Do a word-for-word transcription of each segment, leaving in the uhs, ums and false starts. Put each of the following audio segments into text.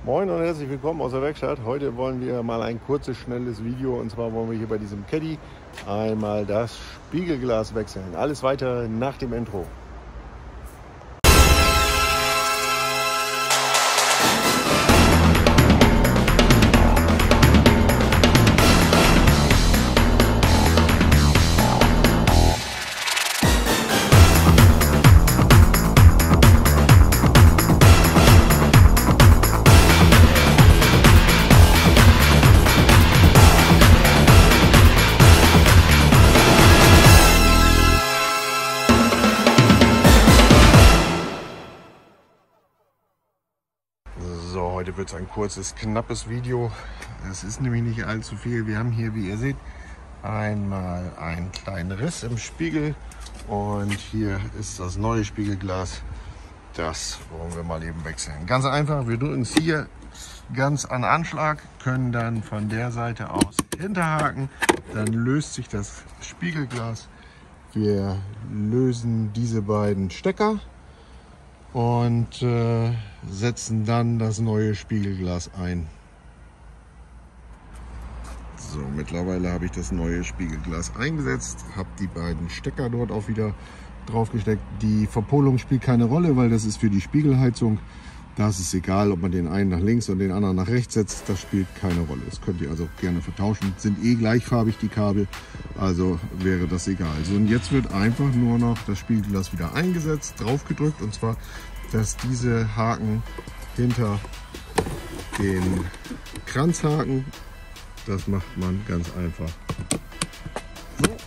Moin und herzlich willkommen aus der Werkstatt. Heute wollen wir mal ein kurzes, schnelles Video, und zwar wollen wir hier bei diesem Caddy einmal das Spiegelglas wechseln. Alles weitere nach dem Intro. So, heute wird es ein kurzes, knappes Video. Es ist nämlich nicht allzu viel. Wir haben hier, wie ihr seht, einmal einen kleinen Riss im Spiegel und hier ist das neue Spiegelglas. Das wollen wir mal eben wechseln. Ganz einfach, wir drücken es hier ganz an Anschlag, können dann von der Seite aus hinterhaken. Dann löst sich das Spiegelglas. Wir lösen diese beiden Stecker und äh, setzen dann das neue Spiegelglas ein. So, mittlerweile habe ich das neue Spiegelglas eingesetzt, habe die beiden Stecker dort auch wieder drauf gesteckt. Die Verpolung spielt keine Rolle, weil das ist für die Spiegelheizung. Da ist es egal, ob man den einen nach links und den anderen nach rechts setzt. Das spielt keine Rolle. Das könnt ihr also gerne vertauschen. Sind eh gleichfarbig die Kabel, also wäre das egal. So, und jetzt wird einfach nur noch das Spiegelglas wieder eingesetzt, drauf gedrückt, und zwar, dass diese Haken hinter den Kranzhaken, das macht man ganz einfach. So.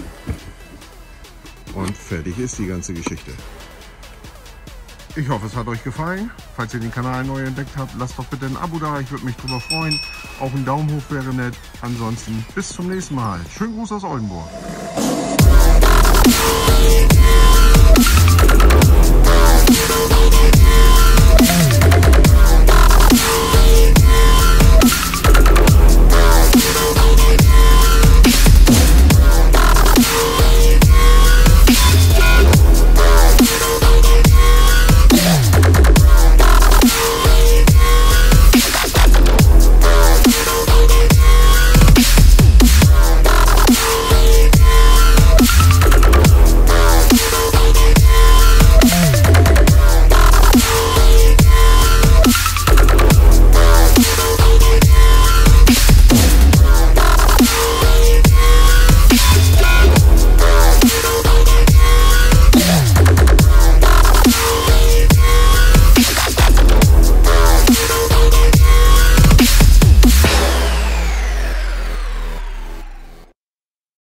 Und fertig ist die ganze Geschichte. Ich hoffe, es hat euch gefallen. Falls ihr den Kanal neu entdeckt habt, lasst doch bitte ein Abo da. Ich würde mich drüber freuen. Auch ein Daumen hoch wäre nett. Ansonsten bis zum nächsten Mal. Schönen Gruß aus Oldenburg. We'll be right back.